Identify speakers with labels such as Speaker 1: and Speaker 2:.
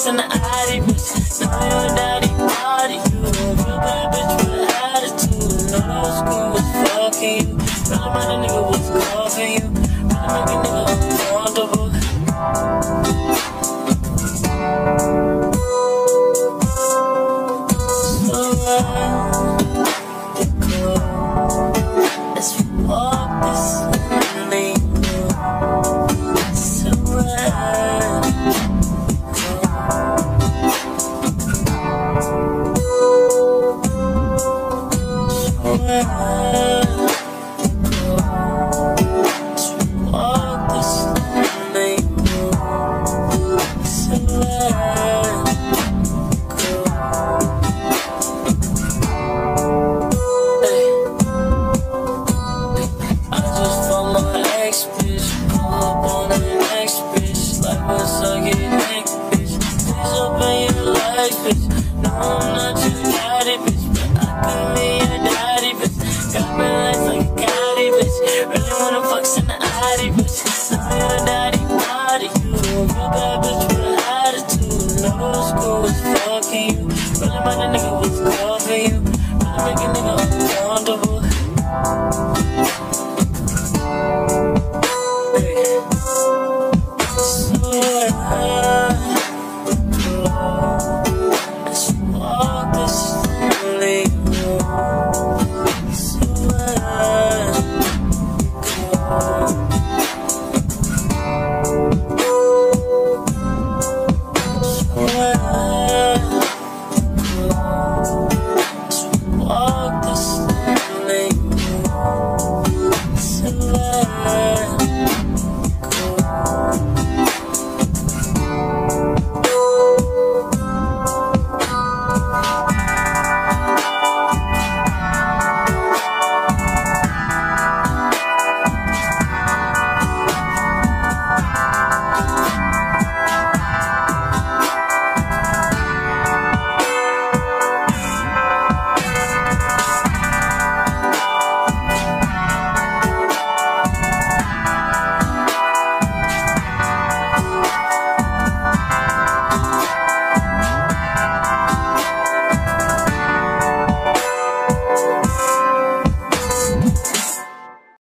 Speaker 1: fucks in the Addy, bitch. Now you're a daddy body. You a real bad bitch with an attitude. No old school was fucking you. Really mind a nigga was coughing you. Really make a nigga uncomfortable. So let's walk this lonely road. So no, I'm not your daddy, bitch, but I could be your daddy, bitch. Got me life like a caddy, bitch. Really wanna fuck in the Addy, bitch. Now you're a daddy body, you a real bad bitch.